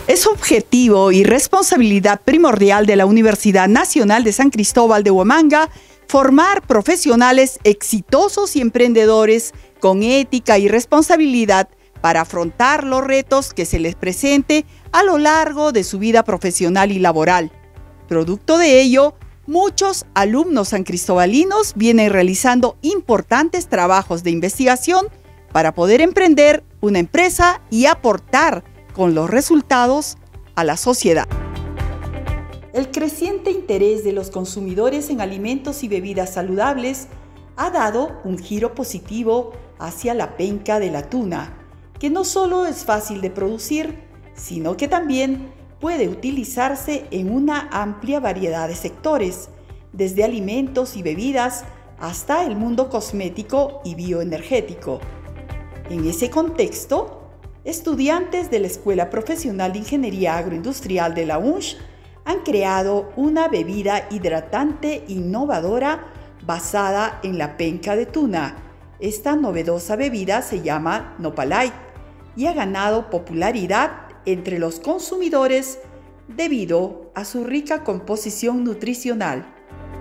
Es objetivo y responsabilidad primordial de la Universidad Nacional de San Cristóbal de Huamanga formar profesionales exitosos y emprendedores con ética y responsabilidad para afrontar los retos que se les presente a lo largo de su vida profesional y laboral. Producto de ello, muchos alumnos sancristobalinos vienen realizando importantes trabajos de investigación para poder emprender una empresa y aportar con los resultados a la sociedad. El creciente interés de los consumidores en alimentos y bebidas saludables ha dado un giro positivo hacia la penca de la tuna, que no solo es fácil de producir, sino que también puede utilizarse en una amplia variedad de sectores, desde alimentos y bebidas hasta el mundo cosmético y bioenergético. En ese contexto, estudiantes de la Escuela Profesional de Ingeniería Agroindustrial de la UNSH han creado una bebida hidratante innovadora basada en la penca de tuna. Esta novedosa bebida se llama Nopalite y ha ganado popularidad entre los consumidores debido a su rica composición nutricional.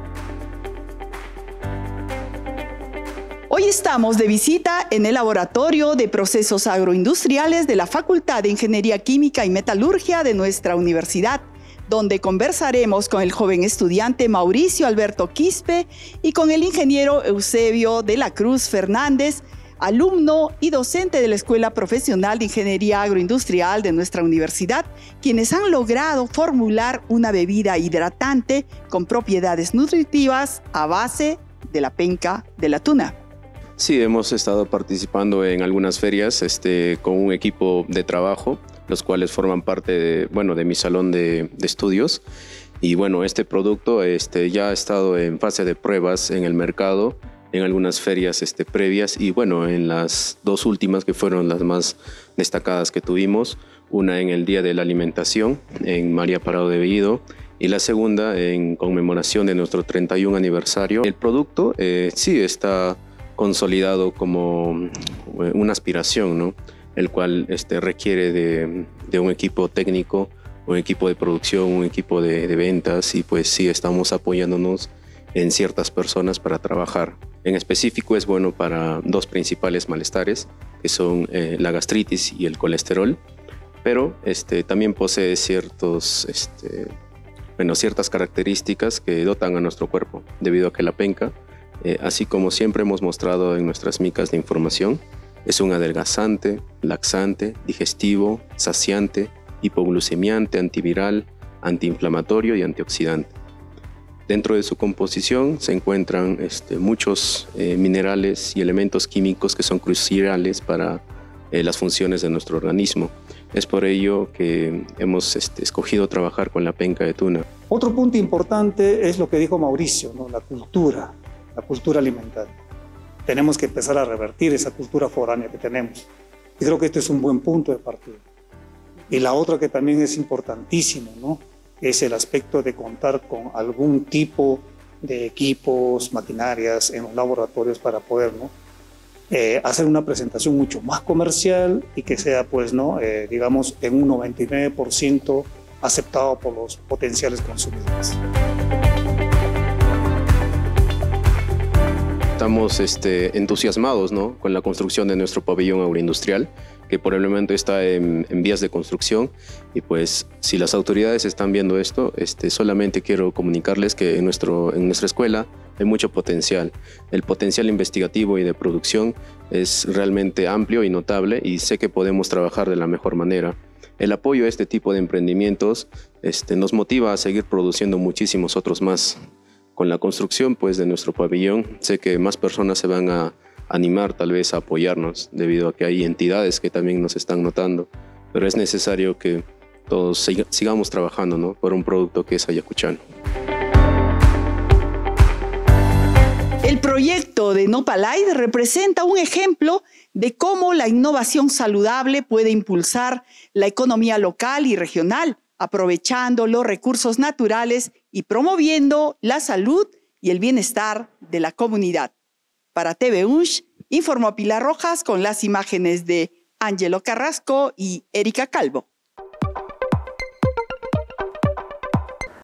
Hoy estamos de visita en el Laboratorio de Procesos Agroindustriales de la Facultad de Ingeniería Química y Metalurgia de nuestra universidad, donde conversaremos con el joven estudiante Mauricio Alberto Quispe y con el ingeniero Eusebio de la Cruz Fernández, alumno y docente de la Escuela Profesional de Ingeniería Agroindustrial de nuestra universidad, quienes han logrado formular una bebida hidratante con propiedades nutritivas a base de la penca de la tuna. Sí, hemos estado participando en algunas ferias con un equipo de trabajo, los cuales forman parte de mi salón de estudios. Y bueno, este producto ya ha estado en fase de pruebas en el mercado, en algunas ferias previas y bueno, en las dos últimas que fueron las más destacadas que tuvimos, una en el Día de la Alimentación en María Parado de Bellido y la segunda en conmemoración de nuestro 31 aniversario. El producto sí está consolidado como una aspiración, ¿no? El cual requiere de un equipo técnico, un equipo de producción, un equipo de ventas y pues sí estamos apoyándonos en ciertas personas para trabajar. En específico es bueno para dos principales malestares, que son la gastritis y el colesterol, pero también posee ciertas características que dotan a nuestro cuerpo, debido a que la penca, así como siempre hemos mostrado en nuestras micas de información, es un adelgazante, laxante, digestivo, saciante, hipoglucemiante, antiviral, antiinflamatorio y antioxidante. Dentro de su composición se encuentran muchos minerales y elementos químicos que son cruciales para las funciones de nuestro organismo. Es por ello que hemos escogido trabajar con la penca de tuna. Otro punto importante es lo que dijo Mauricio, ¿no? La cultura alimentaria. Tenemos que empezar a revertir esa cultura foránea que tenemos. Y creo que este es un buen punto de partida. Y la otra que también es importantísimo, ¿no? Es el aspecto de contar con algún tipo de equipos, maquinarias en los laboratorios para poder, ¿no? Hacer una presentación mucho más comercial y que sea, pues, ¿no? Digamos, en un 99% aceptado por los potenciales consumidores. Estamos entusiasmados, ¿no? Con la construcción de nuestro pabellón agroindustrial, que por el momento está en vías de construcción. Y pues si las autoridades están viendo esto, solamente quiero comunicarles que en nuestra escuela hay mucho potencial. El potencial investigativo y de producción es realmente amplio y notable y sé que podemos trabajar de la mejor manera. El apoyo a este tipo de emprendimientos nos motiva a seguir produciendo muchísimos otros más. Con la construcción pues, de nuestro pabellón, sé que más personas se van a animar tal vez a apoyarnos, debido a que hay entidades que también nos están notando, pero es necesario que todos sigamos trabajando, ¿no? Por un producto que es ayacuchano. El proyecto de Nopalite representa un ejemplo de cómo la innovación saludable puede impulsar la economía local y regional, aprovechando los recursos naturales y promoviendo la salud y el bienestar de la comunidad. Para TV UNSH, informó Pilar Rojas con las imágenes de Ángelo Carrasco y Erika Calvo.